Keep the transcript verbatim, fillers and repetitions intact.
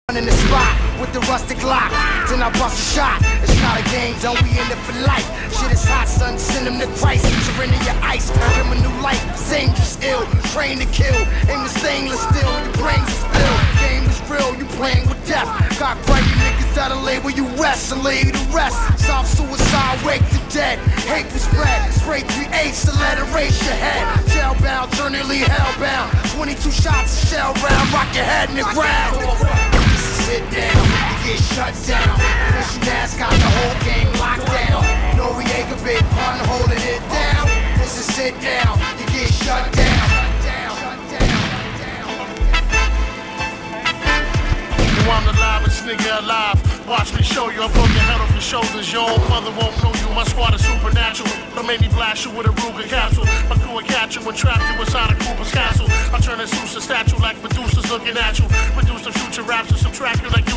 In the spot with the rustic lock, then I bust a shot. It's not a game, don't we in it for life? Shit is hot, son, send him to Christ. Surrender your ice, give him a new life. Dangerous, ill, train to kill. Aim the stainless steel, your brains is ill. Game is real, you playing with death. Got bright niggas that'll label you rest and lay you to rest. Soft suicide, wake the dead. Hate will spread, spray three eights to let it race your head. Jailbound, eternally hellbound. twenty-two shots, a shell round, rock your head in the ground. Sit down, you get shut down. Mission ass got the whole game locked down. Noriega, big pun, holding it down. This is sit down, you get shut down. You I'm the livest nigga alive. Watch me show you, I broke your head off your shoulders. Your own mother won't know you, my squad is supernatural. Don't make me blast you with a Ruger capsule. My crew will catch you and trap you inside a Cooper's castle. I'll turn a Zeus a statue like Medusa's looking at you. Produce the future raps and subtract you like you